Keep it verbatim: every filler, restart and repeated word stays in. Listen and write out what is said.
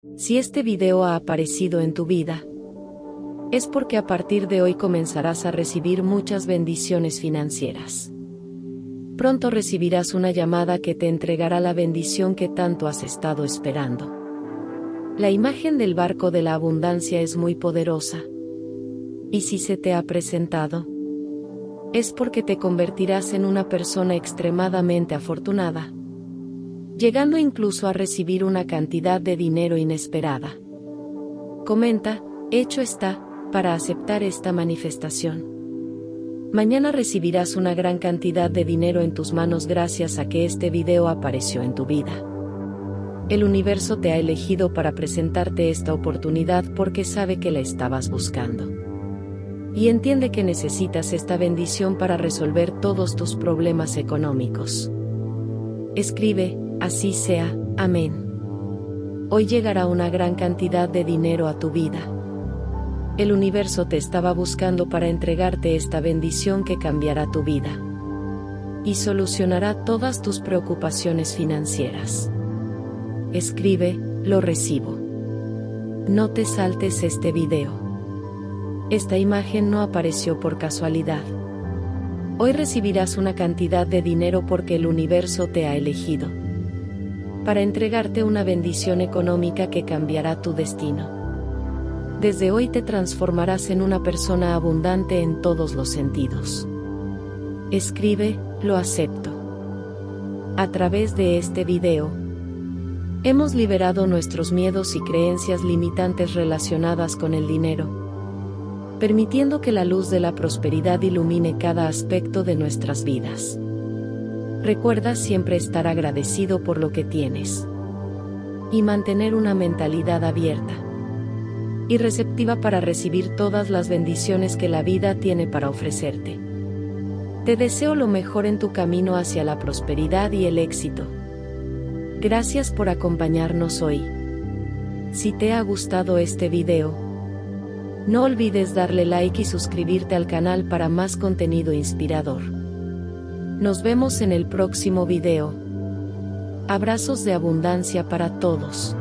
Si este video ha aparecido en tu vida, es porque a partir de hoy comenzarás a recibir muchas bendiciones financieras. Pronto recibirás una llamada que te entregará la bendición que tanto has estado esperando. La imagen del barco de la abundancia es muy poderosa. Y si se te ha presentado, es porque te convertirás en una persona extremadamente afortunada, llegando incluso a recibir una cantidad de dinero inesperada. Comenta, hecho está, para aceptar esta manifestación. Mañana recibirás una gran cantidad de dinero en tus manos gracias a que este video apareció en tu vida. El universo te ha elegido para presentarte esta oportunidad porque sabe que la estabas buscando. Y entiende que necesitas esta bendición para resolver todos tus problemas económicos. Escribe, así sea, amén. Hoy llegará una gran cantidad de dinero a tu vida. El universo te estaba buscando para entregarte esta bendición que cambiará tu vida y solucionará todas tus preocupaciones financieras. Escribe, lo recibo. No te saltes este video. Esta imagen no apareció por casualidad. Hoy recibirás una cantidad de dinero porque el universo te ha elegido para entregarte una bendición económica que cambiará tu destino. Desde hoy te transformarás en una persona abundante en todos los sentidos. Escribe, lo acepto. A través de este video, hemos liberado nuestros miedos y creencias limitantes relacionadas con el dinero, permitiendo que la luz de la prosperidad ilumine cada aspecto de nuestras vidas. Recuerda siempre estar agradecido por lo que tienes y mantener una mentalidad abierta y receptiva para recibir todas las bendiciones que la vida tiene para ofrecerte. Te deseo lo mejor en tu camino hacia la prosperidad y el éxito. Gracias por acompañarnos hoy. Si te ha gustado este video, no olvides darle like y suscribirte al canal para más contenido inspirador. Nos vemos en el próximo video. Abrazos de abundancia para todos.